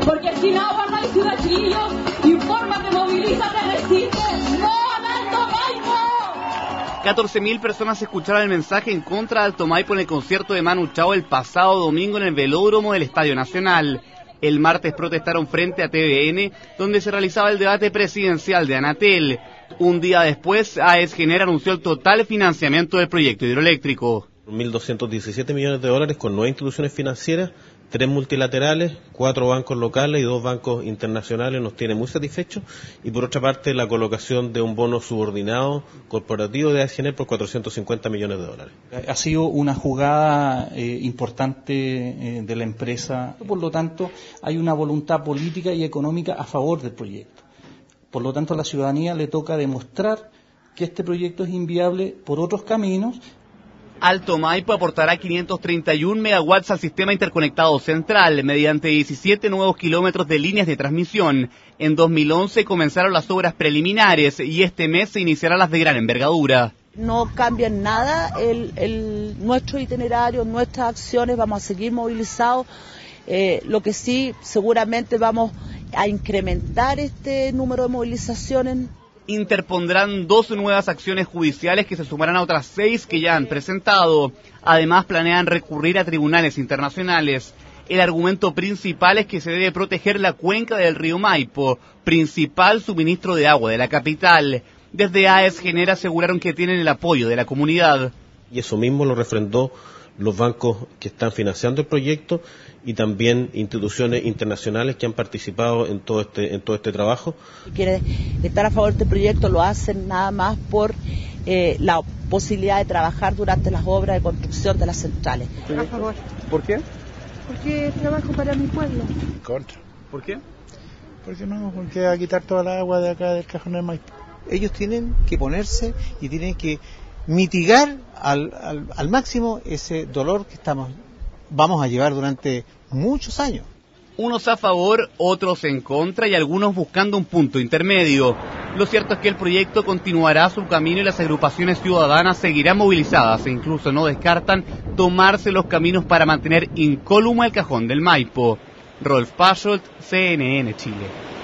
Porque sin agua no hay ciudad, chiquillos. Infórmate, movilízate, resiste. ¡No al Alto Maipo! 14.000 personas escucharon el mensaje en contra de Alto Maipo en el concierto de Manu Chao el pasado domingo en el velódromo del Estadio Nacional. El martes protestaron frente a TVN, donde se realizaba el debate presidencial de Anatel. Un día después, AES Gener anunció el total financiamiento del proyecto hidroeléctrico. 1.217 millones de dólares con 9 instituciones financieras, 3 multilaterales, 4 bancos locales y 2 bancos internacionales nos tiene muy satisfechos. Y por otra parte, la colocación de un bono subordinado corporativo de AES Gener por 450 millones de dólares. Ha sido una jugada importante de la empresa, por lo tanto hay una voluntad política y económica a favor del proyecto. Por lo tanto a la ciudadanía le toca demostrar que este proyecto es inviable por otros caminos. Alto Maipo aportará 531 megawatts al sistema interconectado central mediante 17 nuevos kilómetros de líneas de transmisión. En 2011 comenzaron las obras preliminares y este mes se iniciarán las de gran envergadura. No cambia en nada nuestro itinerario, nuestras acciones, vamos a seguir movilizados. Lo que sí, seguramente vamos a incrementar este número de movilizaciones. Interpondrán 2 nuevas acciones judiciales que se sumarán a otras 6 que ya han presentado. Además, planean recurrir a tribunales internacionales. El argumento principal es que se debe proteger la cuenca del río Maipo, principal suministro de agua de la capital. Desde AES Gener aseguraron que tienen el apoyo de la comunidad. Y eso mismo lo refrendó los bancos que están financiando el proyecto y también instituciones internacionales que han participado en todo este trabajo. Quienes están a favor de este proyecto lo hacen nada más por la posibilidad de trabajar durante las obras de construcción de las centrales. A favor. ¿Por qué? Porque es trabajo para mi pueblo. En contra. ¿Por qué? Porque va a quitar toda la agua de acá del cajón del Maipo. Ellos tienen que ponerse y tienen que mitigar al máximo ese dolor que vamos a llevar durante muchos años. Unos a favor, otros en contra y algunos buscando un punto intermedio. Lo cierto es que el proyecto continuará su camino y las agrupaciones ciudadanas seguirán movilizadas e incluso no descartan tomarse los caminos para mantener incólume el cajón del Maipo. Rolf Pasholt, CNN Chile.